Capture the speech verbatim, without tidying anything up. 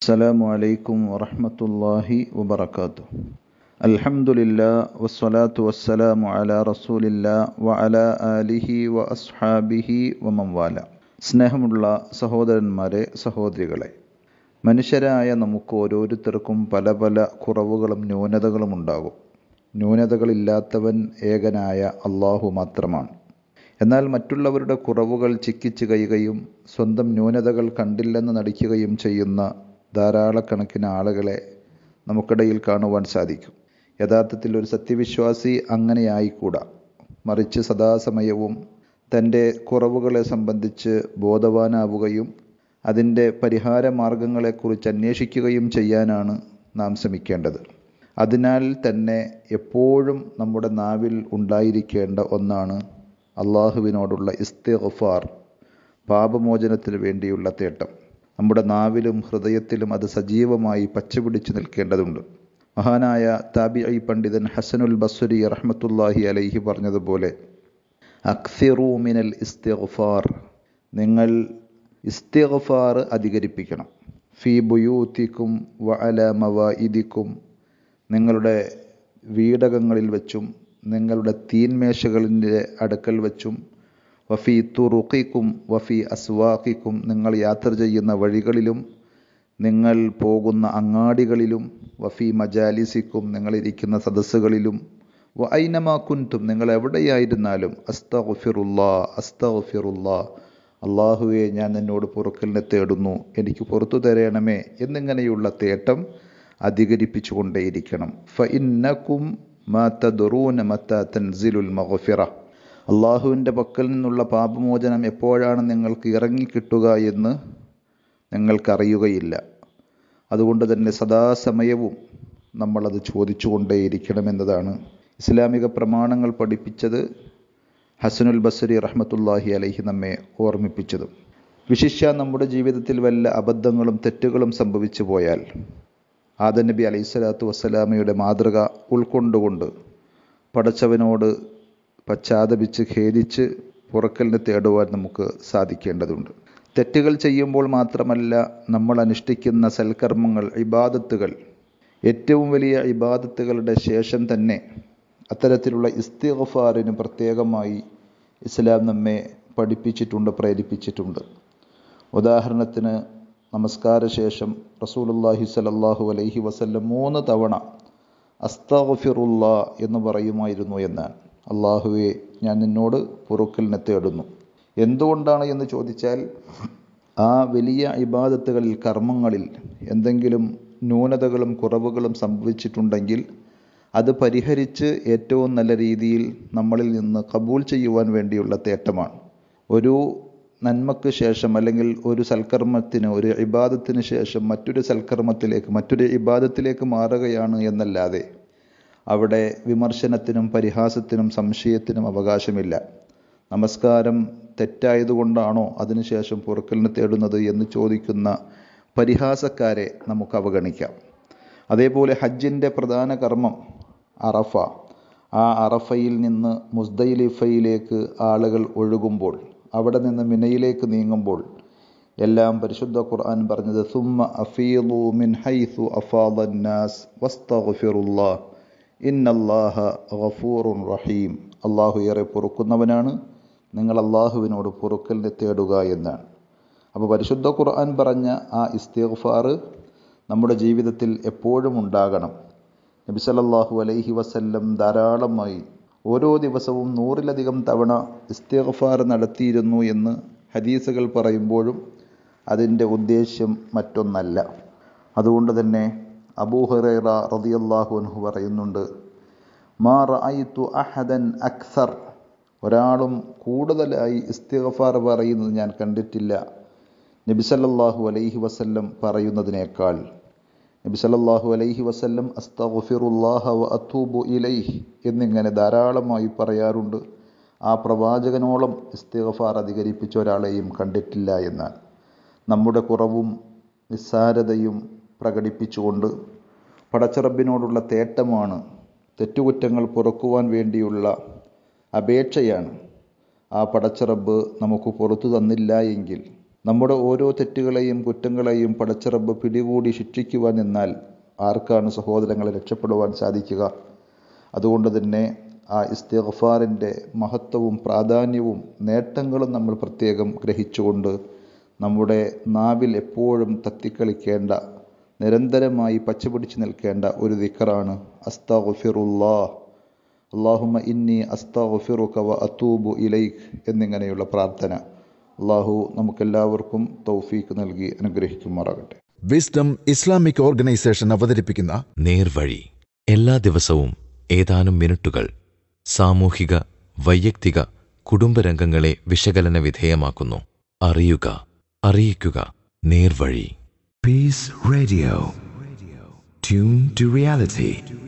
അസ്സലാമു അലൈക്കും വറഹ്മത്തുള്ളാഹി വബറകാതുഹു. അൽഹംദുലില്ലാഹ് വസ്സലാത്തു വസ്സലാമു അലാ റസൂലില്ലാഹ് വഅലാ ആലിഹി വ അസ്ഹാബിഹി വമൻ വാല. സ്നേഹമുള്ള സഹോദരന്മാരെ, സഹോദരികളെ, മനുഷ്യരായ നമുക്ക് ഓരോരുത്തർക്കും പല പല കുറവുകളും ന്യൂനതകളും ഉണ്ടാകും. ന്യൂനതകളില്ലാത്തവൻ ഏകനായ അള്ളാഹു മാത്രമാണ്. എന്നാൽ മറ്റുള്ളവരുടെ കുറവുകൾ ചിക്കിച്ച് കയ്യുകയും സ്വന്തം ന്യൂനതകൾ കണ്ടില്ലെന്ന് നടിക്കുകയും ചെയ്യുന്ന ധാരാളക്കണക്കിന് ആളുകളെ നമുക്കിടയിൽ കാണുവാൻ സാധിക്കും. യഥാർത്ഥത്തിൽ ഒരു സത്യവിശ്വാസി അങ്ങനെയായിക്കൂടാ. മറിച്ച് സദാസമയവും തൻ്റെ കുറവുകളെ സംബന്ധിച്ച് ബോധവാനാവുകയും അതിൻ്റെ പരിഹാര മാർഗങ്ങളെക്കുറിച്ച് അന്വേഷിക്കുകയും ചെയ്യാനാണ് നാം ശ്രമിക്കേണ്ടത്. അതിനാൽ തന്നെ എപ്പോഴും നമ്മുടെ നാവിൽ ഉണ്ടായിരിക്കേണ്ട ഒന്നാണ് അള്ളാഹുവിനോടുള്ള ഇസ്തിഗ്ഫാർ, പാപമോചനത്തിന് വേണ്ടിയുള്ള തേട്ടം. നമ്മുടെ നാവിലും ഹൃദയത്തിലും അത് സജീവമായി പച്ചപിടിച്ചു നിൽക്കേണ്ടതുണ്ട്. മഹാനായ താബിഈ പണ്ഡിതൻ ഹസനുൽ ബസ്രി റഹ്മത്തുള്ളാഹി അലൈഹി പറഞ്ഞതുപോലെ, അക്സിറൂ മിനൽ ഇസ്തിഗ്ഫാർ, നിങ്ങൾ ഇസ്തിഗ്ഫാർ അധികരിപ്പിക്കണം. ഫീ ബുയൂത്തിക്കും വ അലാ മവാഇദിക്കും, നിങ്ങളുടെ വീടകങ്ങളിൽ വെച്ചും നിങ്ങളുടെ തീന്മേശകളിൻ്റെ അടുക്കൽ വെച്ചും, വഫി തുറുഖിക്കും വഫി അസ്വാഖിക്കും, നിങ്ങൾ യാത്ര ചെയ്യുന്ന വഴികളിലും നിങ്ങൾ പോകുന്ന അങ്ങാടികളിലും, വഫി മജാലിസിക്കും, നിങ്ങളിരിക്കുന്ന സദസ്സുകളിലും, വ ഐനമാ കുൻതും, നിങ്ങൾ എവിടെയായിരുന്നാലും, അസ്തഗ്ഫിറുല്ലാ അസ്തഗ്ഫിറുല്ലാ, അള്ളാഹുവെ ഞാൻ നിന്നോട് പൊറുക്കലിനെ തേടുന്നു, എനിക്ക് പുറത്തു തരണമേ എന്നിങ്ങനെയുള്ള തേട്ടം അധികരിപ്പിച്ചു കൊണ്ടേയിരിക്കണം. ഫ ഇന്നക്കും മാ തദ്റൂന മത്താ തൻസിലുൽ മഗ്ഫിറ, അള്ളാഹുവിൻ്റെ പക്കൽ നിന്നുള്ള പാപമോചനം എപ്പോഴാണ് നിങ്ങൾക്ക് ഇറങ്ങിക്കിട്ടുക എന്ന് നിങ്ങൾക്കറിയുകയില്ല. അതുകൊണ്ട് തന്നെ സദാസമയവും നമ്മളത് ചോദിച്ചു കൊണ്ടേയിരിക്കണമെന്നതാണ് ഇസ്ലാമിക പ്രമാണങ്ങൾ പഠിപ്പിച്ചത്, ഹസനുൽ ബസ്രി റഹ്മത്തുള്ളാഹി അലൈഹി നമ്മെ ഓർമ്മിപ്പിച്ചതും. വിശിഷ്യ നമ്മുടെ ജീവിതത്തിൽ വല്ല അബദ്ധങ്ങളും തെറ്റുകളും സംഭവിച്ചു പോയാൽ ആദം നബി അലൈഹി സ്വലാത്തു വസ്സലാമയുടെ മാതൃക ഉൾക്കൊണ്ടുകൊണ്ട് പടച്ചവനോട് പശ്ചാത്തപിച്ച് ഖേദിച്ച് പുറക്കലിനെ തേടുവാൻ നമുക്ക് സാധിക്കേണ്ടതുണ്ട്. തെറ്റുകൾ ചെയ്യുമ്പോൾ മാത്രമല്ല, നമ്മൾ അനുഷ്ഠിക്കുന്ന സൽക്കർമ്മങ്ങൾ, ഇബാദത്തുകൾ, ഏറ്റവും വലിയ ഇബാദത്തുകളുടെ ശേഷം തന്നെ അത്തരത്തിലുള്ള ഇസ്തിഗ്ഫാറിന് പ്രത്യേകമായി ഇസ്ലാം നമ്മെ പഠിപ്പിച്ചിട്ടുണ്ട്, പ്രേരിപ്പിച്ചിട്ടുണ്ട്. ഉദാഹരണത്തിന്, നമസ്കാര ശേഷം റസൂലുള്ളാഹി സ്വല്ലല്ലാഹു അലൈഹി വസല്ലം മൂന്ന് തവണ അസ്തഗ്ഫിറുല്ലാ എന്ന് പറയുമായിരുന്നു എന്നാണ്. അള്ളാഹുവെ ഞാൻ നിന്നോട് പൊറുക്കലിനെ തേടുന്നു. എന്തുകൊണ്ടാണ് എന്ന് ചോദിച്ചാൽ, ആ വലിയ ഇബാദത്തുകളിൽ, കർമ്മങ്ങളിൽ എന്തെങ്കിലും ന്യൂനതകളും കുറവുകളും സംഭവിച്ചിട്ടുണ്ടെങ്കിൽ അത് പരിഹരിച്ച് ഏറ്റവും നല്ല രീതിയിൽ നമ്മളിൽ നിന്ന് കബൂൽ ചെയ്യുവാൻ വേണ്ടിയുള്ള തേട്ടമാണ്. ഒരു നന്മക്ക് ശേഷം അല്ലെങ്കിൽ ഒരു സൽക്കർമ്മത്തിന്, ഒരു ഇബാദത്തിന് ശേഷം മറ്റൊരു സൽക്കർമ്മത്തിലേക്ക്, മറ്റൊരു ഇബാദത്തിലേക്ക് മാറുകയാണ് എന്നല്ലാതെ അവിടെ വിമർശനത്തിനും പരിഹാസത്തിനും സംശയത്തിനും അവകാശമില്ല. നമസ്കാരം തെറ്റായതുകൊണ്ടാണോ അതിനുശേഷം പൊറുക്കലിനെ തേടുന്നത് എന്ന് ചോദിക്കുന്ന പരിഹാസക്കാരെ നമുക്ക് അവഗണിക്കാം. അതേപോലെ ഹജ്ജിൻ്റെ പ്രധാന കർമ്മം അറഫ, ആ അറഫയിൽ നിന്ന് മുസ്ദലിഫയിലേക്ക് ആളുകൾ ഒഴുകുമ്പോൾ, അവിടെ നിന്ന് മിനയിലേക്ക് നീങ്ങുമ്പോൾ എല്ലാം പരിശുദ്ധ ഖുർആൻ പറഞ്ഞത് സുമ്മ അഫീദു മിൻ ഹൈസു അഫാദൻ നാസ് വസ്തഗ്ഫിറുല്ലാഹ് ഇന്നല്ലാഹ ഗഫൂറുൻ റഹീം, അള്ളാഹു ഏറെ പൊറുക്കുന്നവനാണ്, നിങ്ങൾ അള്ളാഹുവിനോട് പൊറുക്കലിനെ തേടുക എന്നാണ്. അപ്പോൾ പരിശുദ്ധ ഖുർആൻ പറഞ്ഞ ആ ഇസ്തിഗ്ഫാർ നമ്മുടെ ജീവിതത്തിൽ എപ്പോഴും ഉണ്ടാകണം. നബി സല്ലല്ലാഹു അലൈഹി വസല്ലം ധാരാളമായി ഓരോ ദിവസവും നൂറിലധികം തവണ ഇസ്തിഗ്ഫാർ നടത്തിയിരുന്നു എന്ന് ഹദീസുകൾ പറയുമ്പോഴും അതിൻ്റെ ഉദ്ദേശ്യം മറ്റൊന്നല്ല. അതുകൊണ്ട് തന്നെ അബൂ ഹുറൈറ റളിയല്ലാഹു അൻഹു പറയുന്നുണ്ട്, മാ റഅയ്തു അഹദൻ അക്സർ, ഒരാളും കൂടുതലായി ഇസ്തിഗ്ഫാർ പറയുന്നത് ഞാൻ കണ്ടിട്ടില്ല നബി സല്ലല്ലാഹു അലൈഹി വസല്ലം പറയുന്നതിനേക്കാൾ. നബി സല്ലല്ലാഹു അലൈഹി വസല്ലം അസ്തഗ്ഫിറുല്ലാഹ വ അത്തൂബു ഇലൈഹി എന്നിങ്ങനെ ധാരാളമായി പറയാറുണ്ട്. ആ പ്രവാചകനോളം ഇസ്തിഗ്ഫാർ അധികരിപ്പിച്ച ഒരാളെയും കണ്ടിട്ടില്ല എന്നാണ്. നമ്മുടെ കുറവും നിസ്സാരതയും പ്രകടിപ്പിച്ചുകൊണ്ട് പടച്ചറബിനോടുള്ള തേട്ടമാണ്, തെറ്റുകുറ്റങ്ങൾ പൊറുക്കുവാൻ വേണ്ടിയുള്ള അപേക്ഷയാണ്. ആ പടച്ചറബ് നമുക്ക് പുറത്തു തന്നില്ല എങ്കിൽ നമ്മുടെ ഓരോ തെറ്റുകളെയും കുറ്റങ്ങളെയും പടച്ചറബ് പിടികൂടി ശിക്ഷിക്കുവാൻ നിന്നാൽ ആർക്കാണ് സഹോദരങ്ങളെ രക്ഷപ്പെടുവാൻ സാധിക്കുക? അതുകൊണ്ട് തന്നെ ആ ഇസ്തിഗ്ഫാറിൻ്റെ മഹത്വവും പ്രാധാന്യവും നേട്ടങ്ങളും നമ്മൾ പ്രത്യേകം ഗ്രഹിച്ചുകൊണ്ട് നമ്മുടെ നാവിൽ എപ്പോഴും തത്തിക്കളിക്കേണ്ട, നിരന്തരമായി പച്ചപിടിച്ച് നിൽക്കേണ്ട ഒരു ദിക്റാണ് അസ്തഗ്ഫിറുല്ലാഹ്, അല്ലാഹുമ്മ ഇന്നി അസ്തഗ്ഫിറുക വ അതൂബു ഇലൈക് എന്നിങ്ങനെയുള്ള പ്രാർത്ഥന. അള്ളാഹു നമുക്കെല്ലാവർക്കും തൗഫീക്ക് നൽകി അനുഗ്രഹിക്കുമാറാകട്ടെ. വിസ്ഡം ഇസ്ലാമിക് ഓർഗനൈസേഷൻ അവതരിപ്പിക്കുന്ന നേർവഴി എല്ലാ ദിവസവും ഏതാനും മിനിറ്റുകൾ സാമൂഹിക, വൈയക്തിക, കുടുംബരംഗങ്ങളെ വിശകലന വിധേയമാക്കുന്നു. അറിയുക, അറിയിക്കുക. നേർവഴി. Peace Radio. Tune to reality.